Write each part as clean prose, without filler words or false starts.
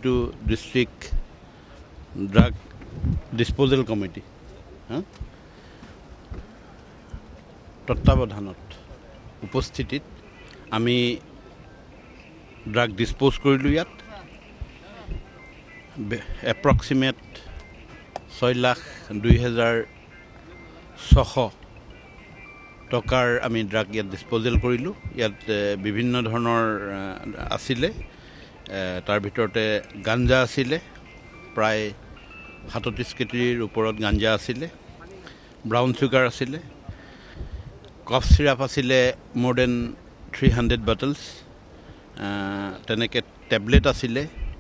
যিটো district drug disposal committee তত্ত্বাৱধানত উপস্থিতিত আমি ড্ৰাগ ডিছপ'জ কৰিলোঁ। ইয়াত এপ্ৰক্সিমেট 6,02,600 টকাৰ আমি ড্ৰাগ ইয়াত ডিছপ'জেল কৰিলোঁ। ইয়াত বিভিন্ন ধৰণৰ আছিলে, তাৰ ভিতৰতে গাঞ্জা আছিলে, প্ৰায় 37 কেজিৰ ওপৰত গাঞ্জা আছিলে, ব্ৰাউন চুগাৰ আছিলে, কফ চিৰাপ আছিলে মোৰ দেন 300 বটলছ, তেনেকৈ টেবলেট আছিলে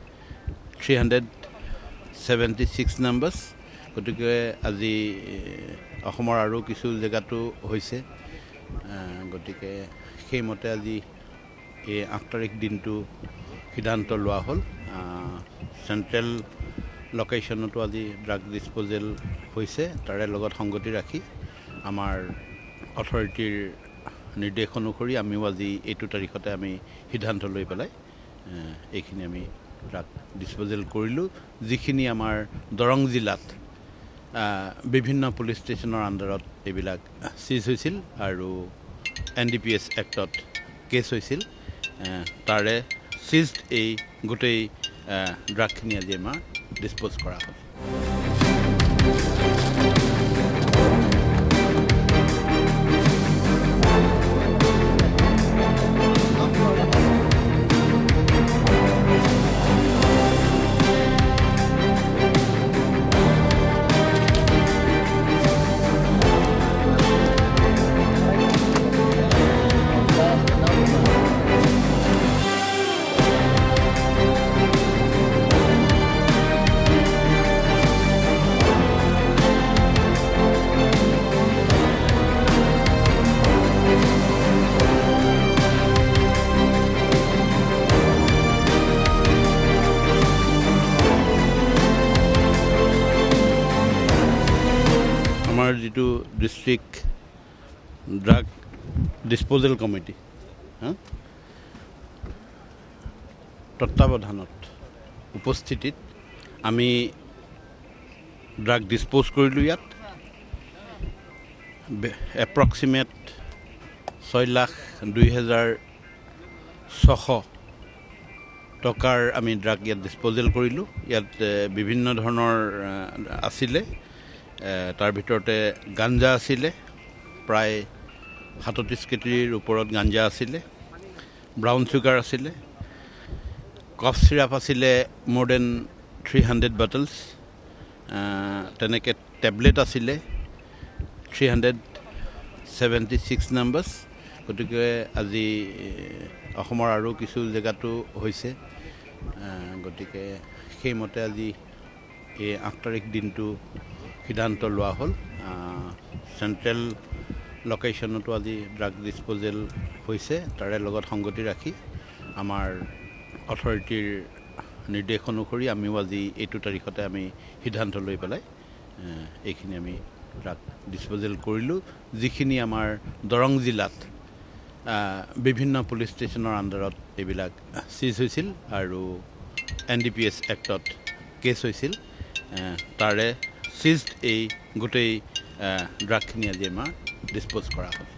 376 নাম্বাৰছ। গতিকে আজি অসমৰ আৰু কিছু জেগাতো হৈছে, গতিকে সেইমতে আজি এই 8 তাৰিখ দিনটো সিদ্ধান্ত লোৱা হ'ল। চেণ্ট্ৰেল লোকেশ্যনতো আজি ড্ৰাগ ডিছপ'জেল হৈছে। তাৰে লগত সংগতি ৰাখি আমাৰ অথৰিটিৰ নিৰ্দেশ অনুসৰি আমিও আজি এইটো তাৰিখতে আমি সিদ্ধান্ত লৈ পেলাই এইখিনি আমি ড্ৰাগ ডিছপ'জেল কৰিলোঁ, যিখিনি আমাৰ দৰং জিলাত বিভিন্ন পুলিচ ষ্টেচনৰ আণ্ডাৰত এইবিলাক চিজ হৈছিল আৰু NDPS এক্টত কেছ হৈছিল। তাৰে চিজড এই গোটেই ড্ৰাগখিনি আজি আমাৰ ডিছপ'জ কৰা হ'ল। আমাৰ যিটো ডিষ্ট্ৰিক্ট ড্ৰাগ ডিছপ'জেল কমিটি তত্ত্বাৱধানত উপস্থিতিত আমি ড্ৰাগ ডিছপ'জ কৰিলোঁ। ইয়াত এপ্ৰক্সিমেট 6,02,600 টকাৰ আমি ড্ৰাগ ইয়াত ডিছপ'জেল কৰিলোঁ। ইয়াত বিভিন্ন ধৰণৰ আছিলে, তাৰ ভিতৰতে গাঞ্জা আছিলে, প্ৰায় 37 কেজিৰ ওপৰত গাঞ্জা আছিলে, ব্ৰাউন চুগাৰ আছিলে, কফ চিৰাপ আছিলে মোৰ দেন 300 বটলছ, তেনেকৈ টেবলেট আছিলে 376 নাম্বাৰছ। গতিকে আজি অসমৰ আৰু কিছু জেগাতো হৈছে, গতিকে সেইমতে আজি এই 8 তাৰিখ দিনটো সিদ্ধান্ত লোৱা হ'ল। চেণ্ট্ৰেল লোকেশ্যনতো আজি ড্ৰাগ ডিছপ'জেল হৈছে। তাৰে লগত সংগতি ৰাখি আমাৰ অথৰিটিৰ নিৰ্দেশ অনুসৰি আমিও আজি এইটো তাৰিখতে আমি সিদ্ধান্ত লৈ পেলাই এইখিনি আমি ড্ৰাগ ডিছপ'জেল কৰিলোঁ, যিখিনি আমাৰ দৰং জিলাত বিভিন্ন পুলিচ ষ্টেচনৰ আণ্ডাৰত এইবিলাক চিজ হৈছিল আৰু NDPS এক্টত কেছ হৈছিল। তাৰে চিজড এই গোটেই ড্ৰাগখিনি আজি আমাৰ ডিছপ'জ কৰা হ'ল।